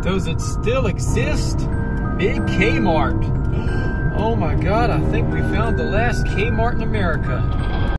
Those that still exist. Big Kmart. Oh my God, I think we found the last Kmart in America.